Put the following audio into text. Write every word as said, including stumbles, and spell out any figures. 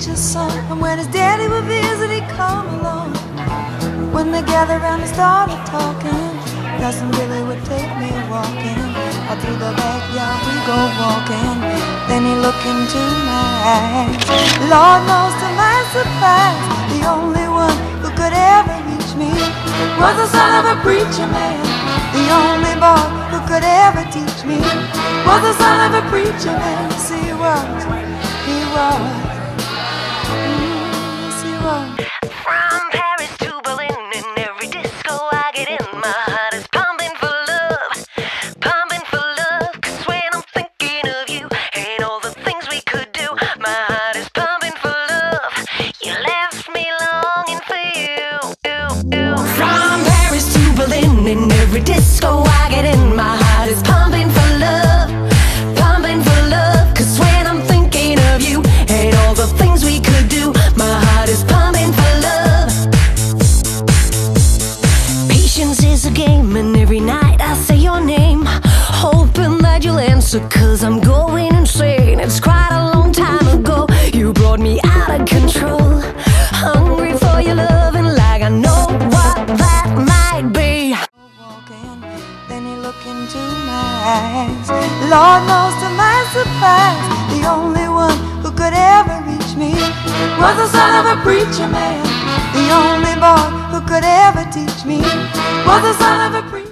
preacher's son, and when his daddy would visit, he'd come along. When they gathered around and started talking, Cousin Billy would take me walking. Out through the backyard we go walking. Then he looked into my eyes. Lord knows to my surprise, the only one who could ever reach me was the son of a preacher man. The only boy who could ever teach me was the son of a preacher man. Yes, he was, he was, mm, yes, he was. From Paris to Berlin, in every disco I get in, my heart is pumping for love, pumping for love. Cause when I'm thinking of you and all the things we could do, my heart is pumping for love. You left me longing for you. From Paris to Berlin, in every disco I get in, my heart is pumping for love, pumping for love. Cause when I'm thinking of you and all the things we could do, my heart is pumping for love. Patience is a game, and every night I say your name, hoping that you'll answer, cause I'm going insane. It's quite a long time ago you brought me out of control, hungry for your love, and like I know what that might be. Walking, then he looked into my eyes. Lord knows to my surprise, the only one who could ever reach me was the son of a preacher man. The only boy who could ever teach me was the son of a preacher man.